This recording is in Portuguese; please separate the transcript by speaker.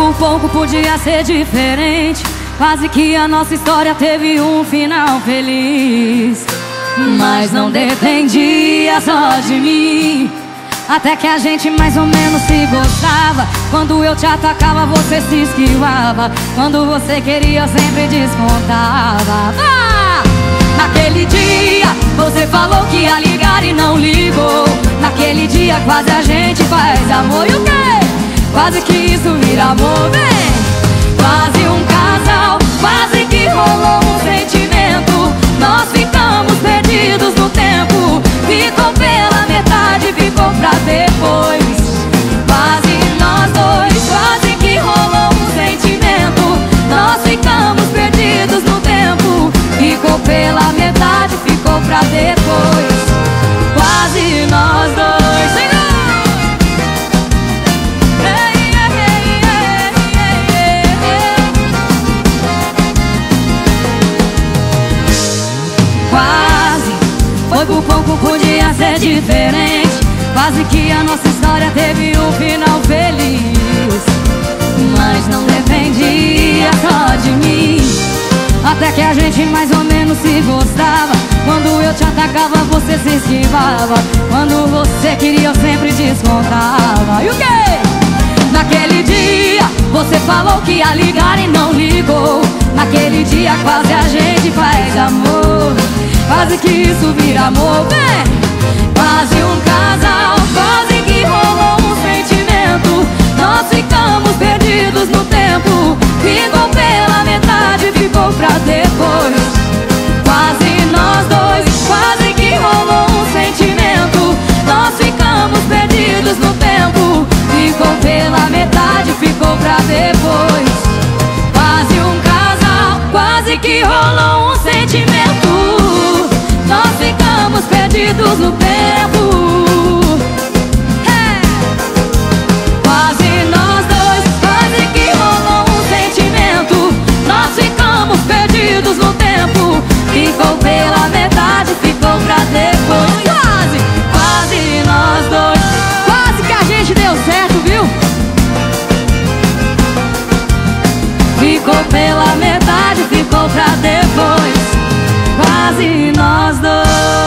Speaker 1: por pouco podia ser diferente. Quase que a nossa história teve um final feliz. Mas não dependia só de mim. Até que a gente mais ou menos se gostava. Quando eu te atacava, você se esquivava. Quando você queria, eu sempre descontava. Naquele dia, você falou que ia ligar e não ligou. Naquele dia, quase a gente faz amor. E o quê? Quase que isso vira amor, vem. Quase um casal, quase que rolou um sentimento. Nós ficamos perdidos no tempo. Ficou pela metade, ficou pra depois. Quase nós dois, quase que rolou um sentimento. Nós ficamos perdidos no tempo. Ficou pela metade, ficou pra depois. Quase nós dois. Foi por pouco, podia ser diferente. Quase que a nossa história teve um final feliz. Mas não dependia só de mim. Até que a gente mais ou menos se gostava. Quando eu te atacava, você se esquivava. Quando você queria, eu sempre descontava. E o quê? Naquele dia, você falou que ia ligar e não ligou. Naquele dia, quase a gente faz amor. Quase que isso vira amor, vem. Quase um casal, quase que rolou um sentimento. Nós ficamos perdidos no tempo. Ficou pela metade, ficou pra depois. Quase nós dois, quase que rolou um sentimento. Nós ficamos perdidos no tempo. Ficou pela metade, ficou pra depois. Quase um casal, quase que rolou um sentimento. Nós ficamos perdidos no tempo. Quase nós dois, quase que rolou um sentimento. Nós ficamos perdidos no tempo. Ficou pela metade, ficou pra depois. Quase, quase nós dois. Quase que a gente deu certo, viu? Ficou pela metade, ficou pra depois. Quase nós dois.